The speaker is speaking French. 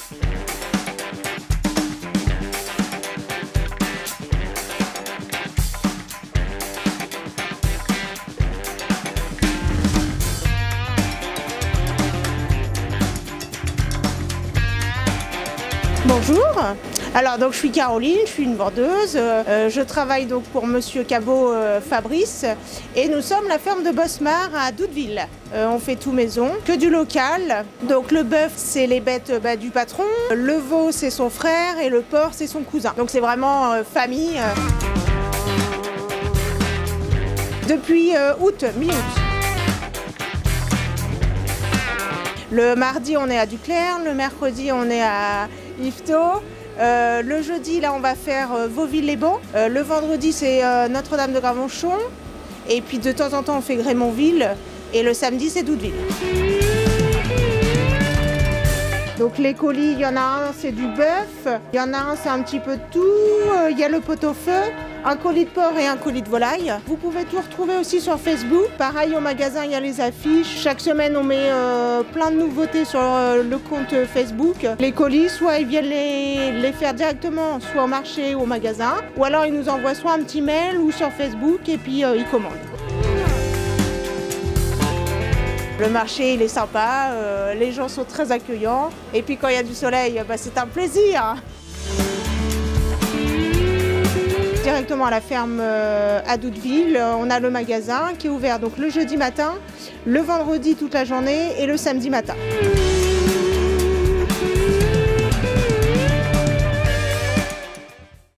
Bonjour, alors donc je suis Caroline, je suis une vendeuse, je travaille donc pour Monsieur Cabot Fabrice et nous sommes la ferme de Bosmar à Doudeville. On fait tout maison, que du local, donc le bœuf c'est les bêtes du patron, le veau c'est son frère et le porc c'est son cousin, donc c'est vraiment famille. Depuis août, mi-août. Le mardi, on est à Duclair, le mercredi, on est à Yvetot. Le jeudi, là, on va faire Vauville-les-Baux. Le vendredi, c'est Notre-Dame de Gravenchon. Et puis, de temps en temps, on fait Grémonville. Et le samedi, c'est Doudeville. Donc, les colis, il y en a un, c'est du bœuf. Il y en a un, c'est un petit peu de tout. Il y a le pot-au-feu, un colis de porc et un colis de volaille. Vous pouvez tout retrouver aussi sur Facebook. Pareil, au magasin, il y a les affiches. Chaque semaine, on met plein de nouveautés sur le compte Facebook. Les colis, soit ils viennent les faire directement, soit au marché ou au magasin. Ou alors, ils nous envoient soit un petit mail ou sur Facebook et puis ils commandent. Le marché, il est sympa, les gens sont très accueillants. Et puis quand il y a du soleil, c'est un plaisir. Directement à la ferme à Doudeville, on a le magasin qui est ouvert donc le jeudi matin, le vendredi toute la journée et le samedi matin.